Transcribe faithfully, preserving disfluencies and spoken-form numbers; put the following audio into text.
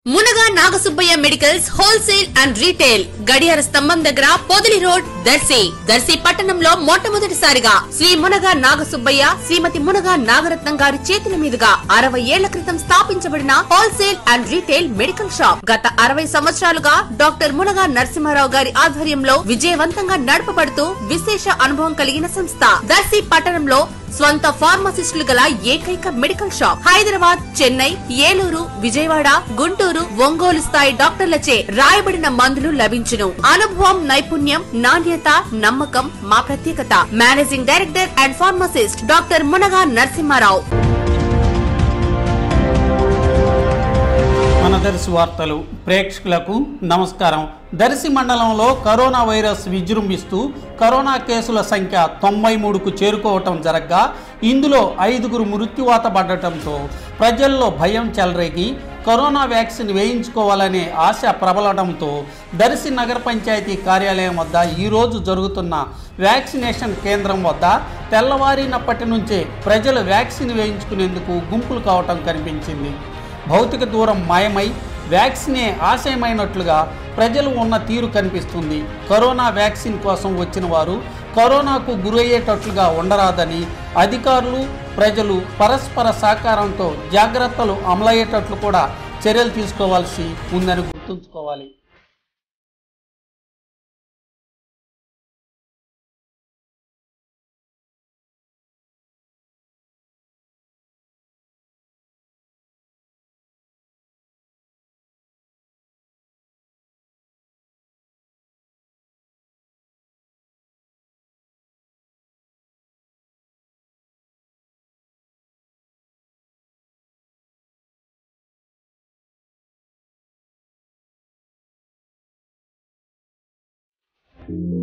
Munaga Nagasubbaiah medicals wholesale and retail గడియార స్తంభం దగ్గర పొదిలి రోడ్ దర్శి దర్శి పట్టణంలో మొట్టమొదటిసారిగా శ్రీ మునగా నాగసుబ్బయ్య శ్రీమతి మునగా నాగరత్నం గారి చేతుల మీదుగా అరవై ఏళ్ల క్రితం స్థాపించబడిన wholesale and retail medical shop గత అరవై సంవత్సరాలుగా డాక్టర్ మునగా నరసింహారావు గారి ఆధ్వర్యంలో విజయవంతంగా నడపబడుతూ విశేష అనుభవం కలిగిన సంస్థ. దర్శి పట్టణంలో స్వంత ఫార్మసిస్టులు గల ఏకైక మెడికల్ షాప్. హైదరాబాద్, చెన్నై, ఏలూరు, విజయవాడ, గుంటూరు, ఒంగోలు స్థాయి డాక్టర్లచే రాయబడిన మందులు లభించును. అనుభవం, నైపుణ్యం, నాణ్యత, నమ్మకం మా ప్రత్యేకత. Managing director and pharmacist doctor Munaga Narasimharao. మన దర్శి వార్తలు ప్రేక్షకులకు నమస్కారం. దర్శి మండలంలో కరోనా వైరస్ విజృంభిస్తూ కరోనా కేసుల సంఖ్య తొంభై మూడుకు చేరుకోవటం జరగ్గా ఇందులో ఐదుగురు మృత్యువాత పడటంతో ప్రజల్లో భయం చెలరేగి కరోనా వ్యాక్సిన్ వేయించుకోవాలనే ఆశ ప్రబలడంతో దర్శి నగర పంచాయతీ కార్యాలయం వద్ద ఈరోజు జరుగుతున్న వ్యాక్సినేషన్ కేంద్రం వద్ద తెల్లవారినప్పటి నుంచే ప్రజలు వ్యాక్సిన్ వేయించుకునేందుకు గుంపులు కావటం కనిపించింది. భౌతిక దూరం మాయమై వ్యాక్సినే ఆశయమైనట్లుగా ప్రజలు ఉన్న తీరు కనిపిస్తుంది. కరోనా వ్యాక్సిన్ కోసం వచ్చిన వారు కరోనాకు గురయ్యేటట్లుగా ఉండరాదని అధికారులు, ప్రజలు పరస్పర సహకారంతో జాగ్రత్తలు అమలయ్యేటట్లు కూడా చర్యలు తీసుకోవాల్సి ఉందని గుర్తుంచుకోవాలి. Thank you.